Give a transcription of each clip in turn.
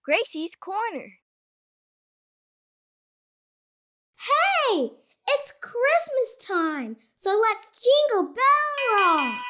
Gracie's Corner. Hey, it's Christmas time, so let's Jingle Bell Rock!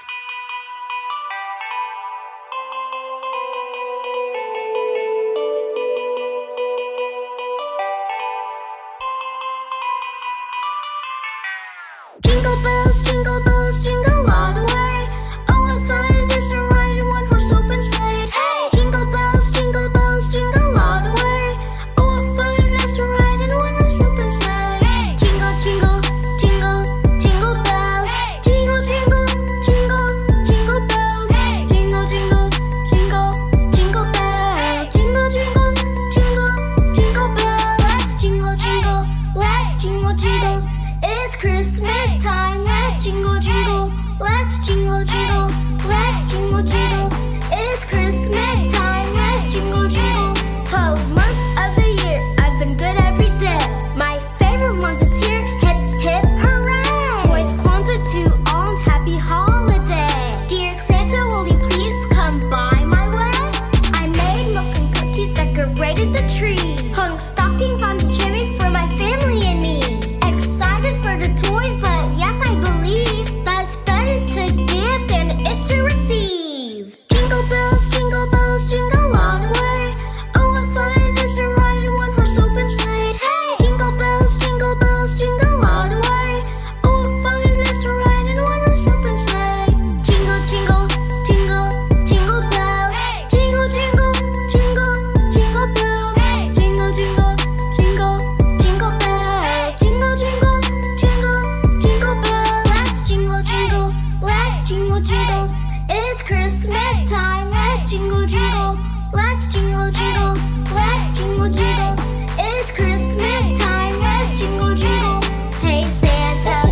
Jingle bells, jingle all the way. Oh, what fun it is to ride in one-horse open sleigh. Hey! Jingle bells, jingle all the way. Oh, what fun it is to ride in one-horse open sleigh. Hey! Jingle, jingle, jingle, jingle bells. Hey! Jingle, jingle, jingle, jingle bells. Hey! Jingle, jingle, jingle, jingle bells. Jingle, jingle, jingle, jingle bells. Let's jingle, jingle, let's jingle, jingle. It's Christmas time, let's jingle, jingle. Let's jingle, jingle, let's jingle, jingle. It's Christmas time, let's jingle, jingle. 12 months of the year, I've been good every day. My favorite month is here, hip, hip, hooray. Toys, Kwanzaa to all, happy holiday. Dear Santa, will you please come by my way? I made milk and cookies, decorated the tree. Hung stockings on the chimney for my family and me. Excited for the toys, but yes, I believe that's better to give than it is to receive. Jingle bells, jingle all the way. Oh, what fun it is to ride in one-horse open sleigh. Hey! Jingle bells, jingle all the way. Oh, what fun it is to ride in one-horse open sleigh. Jingle, jingle, jingle, jingle bells. Hey! Jingle, jingle, jingle, jingle bells. Hey! Jingle, jingle, jingle, jingle bells. Jingle, jingle, jingle, jingle bells. Let's jingle, jingle, let's jingle, jingle. It's Christmas time, let's jingle, jingle. Let's jingle, jingle, let's jingle, jingle. It's Christmas time, let's jingle, jingle. Hey Santa,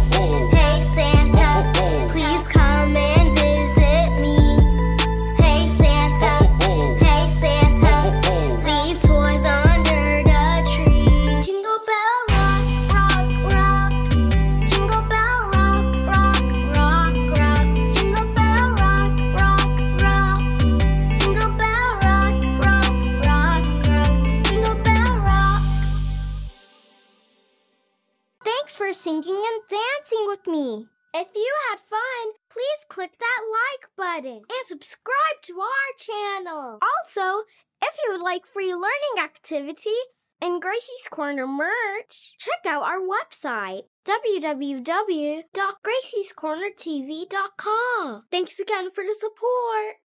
please come and visit me. Hey Santa, leave toys under the tree. Jingle bell rock, rock, rock. Jingle bell rock, rock, rock, rock. Jingle bell rock, rock, rock. Jingle bell rock, rock, rock, rock. Jingle bell rock. Thanks for singing and dancing with me. If you had fun, please click that like button and subscribe to our channel. Also, if you would like free learning activities and Gracie's Corner merch, check out our website, www.graciescornertv.com. Thanks again for the support.